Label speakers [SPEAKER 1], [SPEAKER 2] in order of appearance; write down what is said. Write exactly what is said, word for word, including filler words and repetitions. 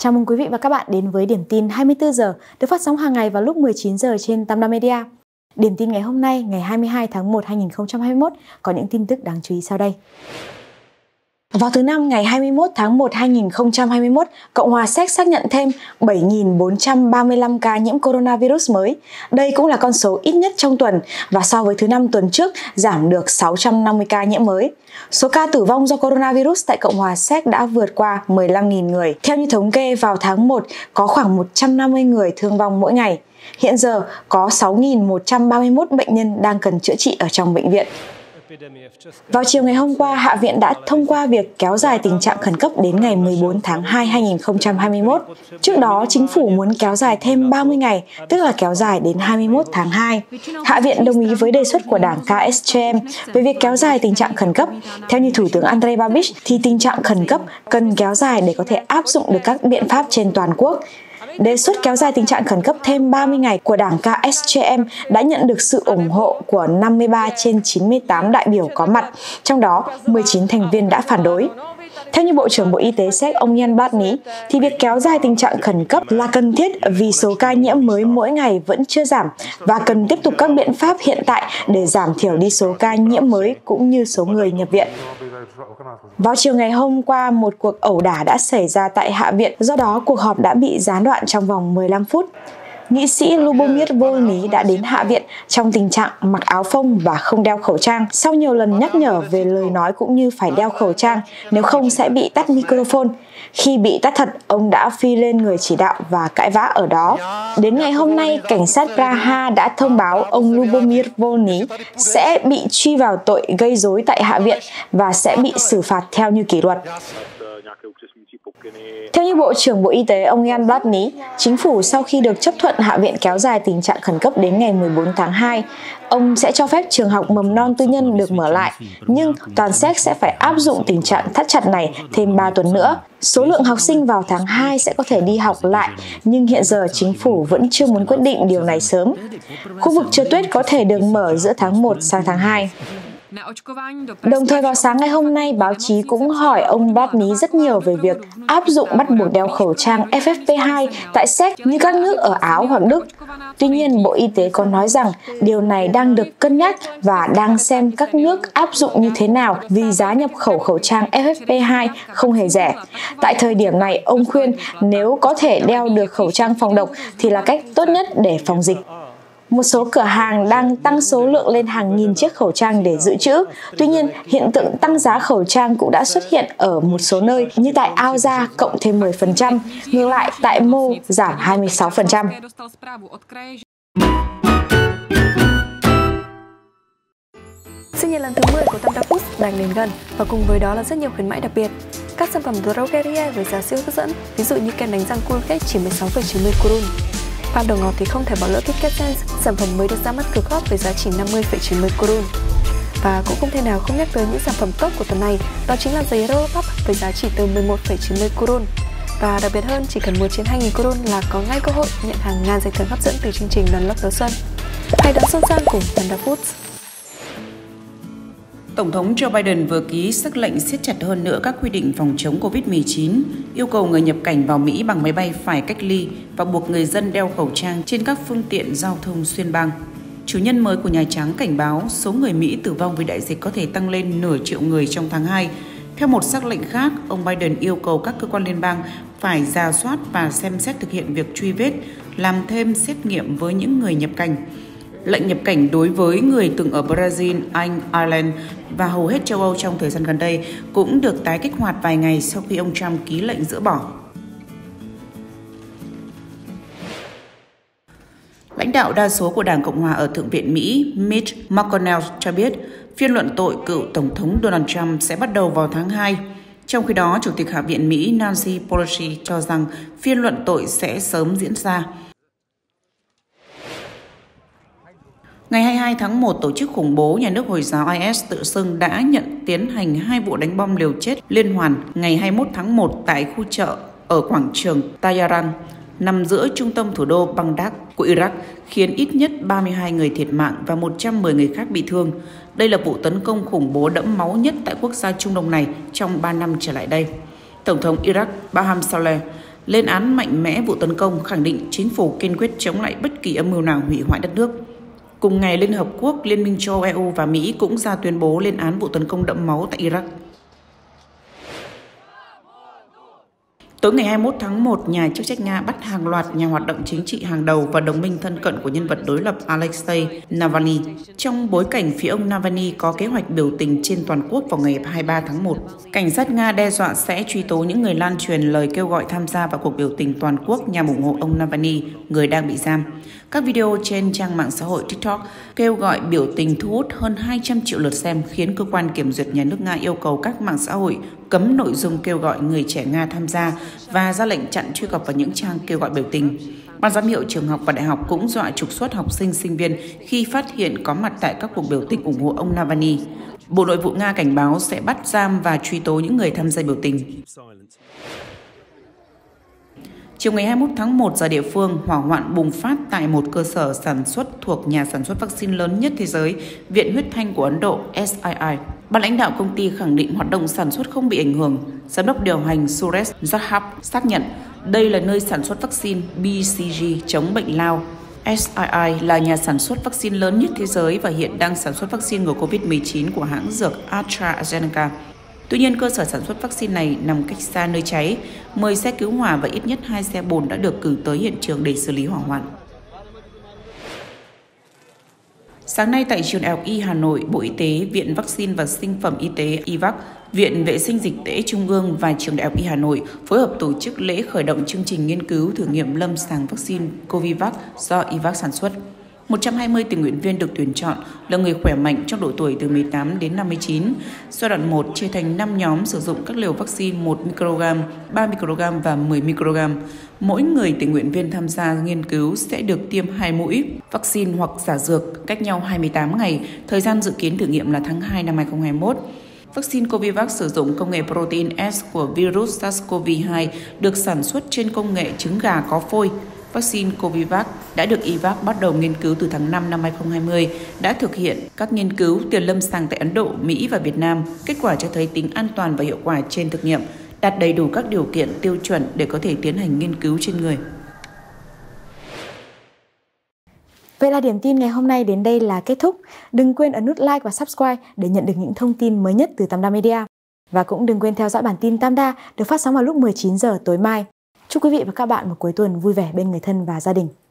[SPEAKER 1] Chào mừng quý vị và các bạn đến với Điểm tin hai mươi tư giờ được phát sóng hàng ngày vào lúc mười chín giờ trên Tam Đa Media. Điểm tin ngày hôm nay, ngày hai mươi hai tháng một năm hai nghìn không trăm hai mươi mốt có những tin tức đáng chú ý sau đây. Vào thứ Năm ngày hai mươi mốt tháng một năm hai nghìn không trăm hai mươi mốt, Cộng hòa Séc xác nhận thêm bảy nghìn bốn trăm ba mươi lăm ca nhiễm coronavirus mới. Đây cũng là con số ít nhất trong tuần và so với thứ Năm tuần trước giảm được sáu trăm năm mươi ca nhiễm mới. Số ca tử vong do coronavirus tại Cộng hòa Séc đã vượt qua mười lăm nghìn người. Theo như thống kê, vào tháng một có khoảng một trăm năm mươi người thương vong mỗi ngày. Hiện giờ có sáu nghìn một trăm ba mươi mốt bệnh nhân đang cần chữa trị ở trong bệnh viện. Vào chiều ngày hôm qua, Hạ viện đã thông qua việc kéo dài tình trạng khẩn cấp đến ngày mười bốn tháng hai năm hai nghìn không trăm hai mươi mốt. Trước đó, chính phủ muốn kéo dài thêm ba mươi ngày, tức là kéo dài đến hai mươi mốt tháng hai. Hạ viện đồng ý với đề xuất của đảng K S J M về việc kéo dài tình trạng khẩn cấp. Theo như Thủ tướng Andrej Babiš, thì tình trạng khẩn cấp cần kéo dài để có thể áp dụng được các biện pháp trên toàn quốc. Đề xuất kéo dài tình trạng khẩn cấp thêm ba mươi ngày của đảng K S J M đã nhận được sự ủng hộ của năm mươi ba trên chín mươi tám đại biểu có mặt, trong đó mười chín thành viên đã phản đối. Theo như Bộ trưởng Bộ Y tế Séc ông Jan Blatný, thì việc kéo dài tình trạng khẩn cấp là cần thiết vì số ca nhiễm mới mỗi ngày vẫn chưa giảm và cần tiếp tục các biện pháp hiện tại để giảm thiểu đi số ca nhiễm mới cũng như số người nhập viện. Vào chiều ngày hôm qua, một cuộc ẩu đả đã xảy ra tại Hạ viện, do đó cuộc họp đã bị gián đoạn trong vòng mười lăm phút. Nghị sĩ Lubomir Volný đã đến Hạ viện trong tình trạng mặc áo phông và không đeo khẩu trang, sau nhiều lần nhắc nhở về lời nói cũng như phải đeo khẩu trang, nếu không sẽ bị tắt microphone. Khi bị tắt thật, ông đã phi lên người chỉ đạo và cãi vã ở đó. Đến ngày hôm nay, cảnh sát Praha đã thông báo ông Lubomir Volný sẽ bị truy vào tội gây rối tại Hạ viện và sẽ bị xử phạt theo như kỷ luật. Theo như Bộ trưởng Bộ Y tế ông Jan Blatný, chính phủ sau khi được chấp thuận Hạ viện kéo dài tình trạng khẩn cấp đến ngày mười bốn tháng hai, ông sẽ cho phép trường học mầm non tư nhân được mở lại, nhưng toàn Séc sẽ phải áp dụng tình trạng thắt chặt này thêm ba tuần nữa. Số lượng học sinh vào tháng hai sẽ có thể đi học lại, nhưng hiện giờ chính phủ vẫn chưa muốn quyết định điều này sớm. Khu vực trượt tuyết có thể được mở giữa tháng một sang tháng hai. Đồng thời vào sáng ngày hôm nay, báo chí cũng hỏi ông Blatný rất nhiều về việc áp dụng bắt buộc đeo khẩu trang F F P hai tại Séc như các nước ở Áo hoặc Đức. Tuy nhiên, Bộ Y tế có nói rằng điều này đang được cân nhắc và đang xem các nước áp dụng như thế nào vì giá nhập khẩu khẩu trang F F P hai không hề rẻ. Tại thời điểm này, ông khuyên nếu có thể đeo được khẩu trang phòng độc thì là cách tốt nhất để phòng dịch. Một số cửa hàng đang tăng số lượng lên hàng nghìn chiếc khẩu trang để dự trữ. Tuy nhiên, hiện tượng tăng giá khẩu trang cũng đã xuất hiện ở một số nơi như tại Alza cộng thêm mười phần trăm, ngược lại tại Mô giảm hai mươi sáu phần trăm.
[SPEAKER 2] Sinh nhật lần thứ mười của Tam Đa Foods đang đến gần và cùng với đó là rất nhiều khuyến mãi đặc biệt. Các sản phẩm drogeria với giá siêu hấp dẫn, ví dụ như kem đánh răng Colgate chỉ mười sáu phẩy chín mươi kurun. Pha đồ ngọt thì không thể bỏ lỡ KitKat Sense, sản phẩm mới được ra mắt cực hot với giá chỉ năm mươi phẩy chín mươi kurun. Và cũng không thể nào không nhắc tới những sản phẩm top của tuần này, đó chính là giấy Robopop với giá chỉ từ mười một phẩy chín mươi kurun. Và đặc biệt hơn, chỉ cần mua trên hai nghìn kurun là có ngay cơ hội nhận hàng ngàn giải thưởng hấp dẫn từ chương trình đón lốc đầu xuân. Hãy đón xuân sang cùng Tam Đa Foods.
[SPEAKER 3] Tổng thống Joe Biden vừa ký sắc lệnh siết chặt hơn nữa các quy định phòng chống Covid mười chín, yêu cầu người nhập cảnh vào Mỹ bằng máy bay phải cách ly và buộc người dân đeo khẩu trang trên các phương tiện giao thông xuyên bang. Chủ nhân mới của Nhà Trắng cảnh báo số người Mỹ tử vong vì đại dịch có thể tăng lên nửa triệu người trong tháng hai. Theo một sắc lệnh khác, ông Biden yêu cầu các cơ quan liên bang phải rà soát và xem xét thực hiện việc truy vết, làm thêm xét nghiệm với những người nhập cảnh. Lệnh nhập cảnh đối với người từng ở Brazil, Anh, Ireland và hầu hết châu Âu trong thời gian gần đây cũng được tái kích hoạt vài ngày sau khi ông Trump ký lệnh dỡ bỏ. Lãnh đạo đa số của Đảng Cộng hòa ở Thượng viện Mỹ, Mitch McConnell cho biết phiên luận tội cựu Tổng thống Donald Trump sẽ bắt đầu vào tháng hai. Trong khi đó, Chủ tịch Hạ viện Mỹ Nancy Pelosi cho rằng phiên luận tội sẽ sớm diễn ra. Ngày hai mươi hai tháng một, tổ chức khủng bố nhà nước Hồi giáo I S tự xưng đã nhận tiến hành hai vụ đánh bom liều chết liên hoàn ngày hai mươi mốt tháng một tại khu chợ ở quảng trường Tayaran, nằm giữa trung tâm thủ đô Baghdad của Iraq, khiến ít nhất ba mươi hai người thiệt mạng và một trăm mười người khác bị thương. Đây là vụ tấn công khủng bố đẫm máu nhất tại quốc gia Trung Đông này trong ba năm trở lại đây. Tổng thống Iraq Barham Saleh lên án mạnh mẽ vụ tấn công, khẳng định chính phủ kiên quyết chống lại bất kỳ âm mưu nào hủy hoại đất nước. Cùng ngày, Liên Hợp Quốc, Liên minh châu Âu E U và Mỹ cũng ra tuyên bố lên án vụ tấn công đẫm máu tại Iraq. Tối ngày hai mươi mốt tháng một, nhà chức trách Nga bắt hàng loạt nhà hoạt động chính trị hàng đầu và đồng minh thân cận của nhân vật đối lập Alexei Navalny, trong bối cảnh phía ông Navalny có kế hoạch biểu tình trên toàn quốc vào ngày hai mươi ba tháng một. Cảnh sát Nga đe dọa sẽ truy tố những người lan truyền lời kêu gọi tham gia vào cuộc biểu tình toàn quốc nhằm ủng hộ ông Navalny, người đang bị giam. Các video trên trang mạng xã hội TikTok kêu gọi biểu tình thu hút hơn hai trăm triệu lượt xem, khiến cơ quan kiểm duyệt nhà nước Nga yêu cầu các mạng xã hội cấm nội dung kêu gọi người trẻ Nga tham gia và ra lệnh chặn truy cập vào những trang kêu gọi biểu tình. Ban giám hiệu trường học và đại học cũng dọa trục xuất học sinh, sinh viên khi phát hiện có mặt tại các cuộc biểu tình ủng hộ ông Navalny. Bộ Nội vụ Nga cảnh báo sẽ bắt giam và truy tố những người tham gia biểu tình. Chiều ngày hai mươi mốt tháng một giờ địa phương, hỏa hoạn bùng phát tại một cơ sở sản xuất thuộc nhà sản xuất vaccine lớn nhất thế giới, Viện Huyết Thanh của Ấn Độ S I I. Ban lãnh đạo công ty khẳng định hoạt động sản xuất không bị ảnh hưởng. Giám đốc điều hành Suresh Jadhav xác nhận đây là nơi sản xuất vaccine B C G chống bệnh lao. S I I là nhà sản xuất vaccine lớn nhất thế giới và hiện đang sản xuất vaccine ngừa covid mười chín của hãng dược AstraZeneca. Tuy nhiên, cơ sở sản xuất vaccine này nằm cách xa nơi cháy. mười xe cứu hỏa và ít nhất hai xe bồn đã được cử tới hiện trường để xử lý hỏa hoạn. Sáng nay tại Trường Đại học Y Hà Nội, Bộ Y tế, Viện Vaccine và Sinh phẩm Y tế i vắc, Viện Vệ sinh Dịch tễ Trung ương và Trường Đại học Y Hà Nội phối hợp tổ chức lễ khởi động chương trình nghiên cứu thử nghiệm lâm sàng vaccine Covivac do i vắc sản xuất. một trăm hai mươi tình nguyện viên được tuyển chọn là người khỏe mạnh trong độ tuổi từ mười tám đến năm mươi chín. Giai đoạn một chia thành năm nhóm sử dụng các liều vaccine một microgram, ba microgram và mười microgram. Mỗi người tình nguyện viên tham gia nghiên cứu sẽ được tiêm hai mũi vaccine hoặc giả dược cách nhau hai mươi tám ngày. Thời gian dự kiến thử nghiệm là tháng hai năm hai nghìn không trăm hai mươi mốt. Vaccine Covivac sử dụng công nghệ protein S của virus SARS-xê o vê hai được sản xuất trên công nghệ trứng gà có phôi. Vaccine Covivac đã được i vắc bắt đầu nghiên cứu từ tháng năm năm hai nghìn không trăm hai mươi, đã thực hiện các nghiên cứu tiền lâm sàng tại Ấn Độ, Mỹ và Việt Nam. Kết quả cho thấy tính an toàn và hiệu quả trên thực nghiệm, đạt đầy đủ các điều kiện tiêu chuẩn để có thể tiến hành nghiên cứu trên người.
[SPEAKER 1] Vậy là điểm tin ngày hôm nay đến đây là kết thúc. Đừng quên ấn nút like và subscribe để nhận được những thông tin mới nhất từ Tam Đa Media. Và cũng đừng quên theo dõi bản tin Tam Đa được phát sóng vào lúc mười chín giờ tối mai. Chúc quý vị và các bạn một cuối tuần vui vẻ bên người thân và gia đình.